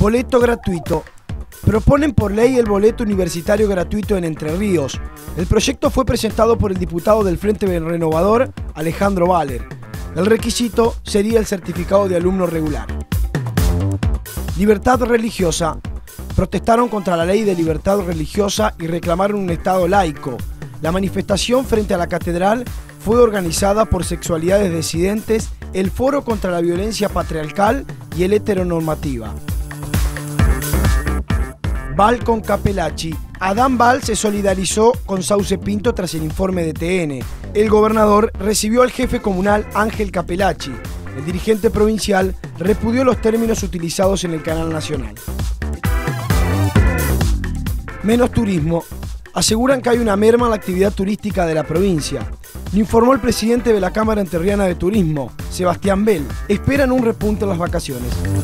Boleto gratuito. Proponen por ley el boleto universitario gratuito en Entre Ríos. El proyecto fue presentado por el diputado del Frente Renovador, Alejandro Valer. El requisito sería el certificado de alumno regular. Libertad religiosa. Protestaron contra la ley de libertad religiosa y reclamaron un Estado laico. La manifestación frente a la catedral fue organizada por Sexualidades Disidentes, el Foro contra la Violencia Patriarcal y el Heteronormativa. Val con Capelacci. Adán Val se solidarizó con Sauce Pinto tras el informe de TN. El gobernador recibió al jefe comunal Ángel Capelacci. El dirigente provincial repudió los términos utilizados en el canal nacional. Menos turismo. Aseguran que hay una merma en la actividad turística de la provincia. Lo informó el presidente de la Cámara Entrerriana de Turismo, Sebastián Bell. Esperan un repunte en las vacaciones.